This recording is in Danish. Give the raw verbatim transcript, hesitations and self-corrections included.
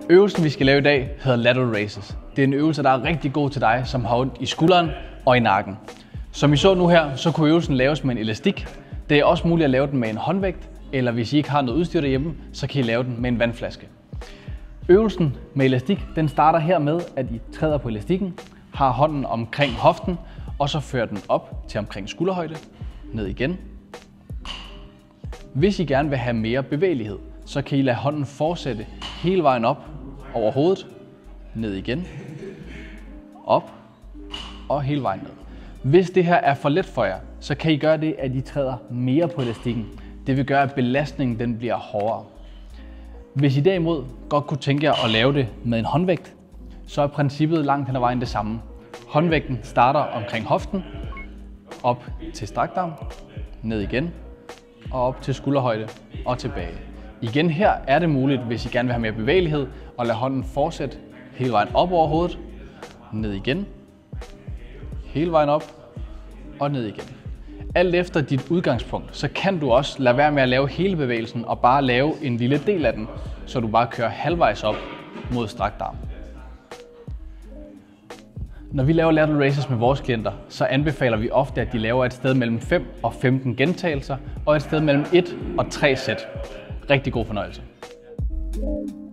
Øvelsen, vi skal lave i dag, hedder lateral raises. Det er en øvelse, der er rigtig god til dig, som har ondt i skulderen og i nakken. Som I så nu her, så kunne øvelsen laves med en elastik. Det er også muligt at lave den med en håndvægt, eller hvis I ikke har noget udstyr derhjemme, så kan I lave den med en vandflaske. Øvelsen med elastik, den starter her med, at I træder på elastikken, har hånden omkring hoften, og så fører den op til omkring skulderhøjde, ned igen. Hvis I gerne vil have mere bevægelighed, så kan I lade hånden fortsætte hele vejen op over hovedet, ned igen, op og hele vejen ned. Hvis det her er for let for jer, så kan I gøre det, at I træder mere på elastikken. Det vil gøre, at belastningen den bliver hårdere. Hvis I derimod godt kunne tænke jer at lave det med en håndvægt, så er princippet langt hen ad vejen det samme. Håndvægten starter omkring hoften, op til strakt arm, ned igen og op til skulderhøjde og tilbage. Igen her er det muligt, hvis I gerne vil have mere bevægelighed, at lade hånden fortsætte hele vejen op over hovedet, ned igen, hele vejen op og ned igen. Alt efter dit udgangspunkt, så kan du også lade være med at lave hele bevægelsen og bare lave en lille del af den, så du bare kører halvvejs op mod strakt arm. Når vi laver lateral raises med vores klienter, så anbefaler vi ofte, at de laver et sted mellem fem og femten gentagelser og et sted mellem et og tre sæt. Rigtig god fornøjelse.